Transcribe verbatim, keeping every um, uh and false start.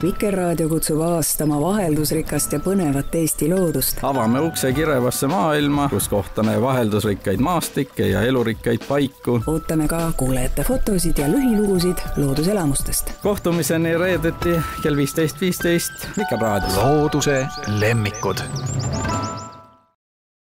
Vikerraadio kutsub avastama vaheldusrikast ja põnevat Eesti loodust. Avame ukse kirevasse maailma, kus kohtame vaheldusrikkaid maastikke ja elurikkaid paiku. Ootame ka kuulajate fotosid ja lühilugusid looduselamustest. Kohtumiseni reedeti kell viisteist viisteist Vikerraadios. Looduse lemmikud.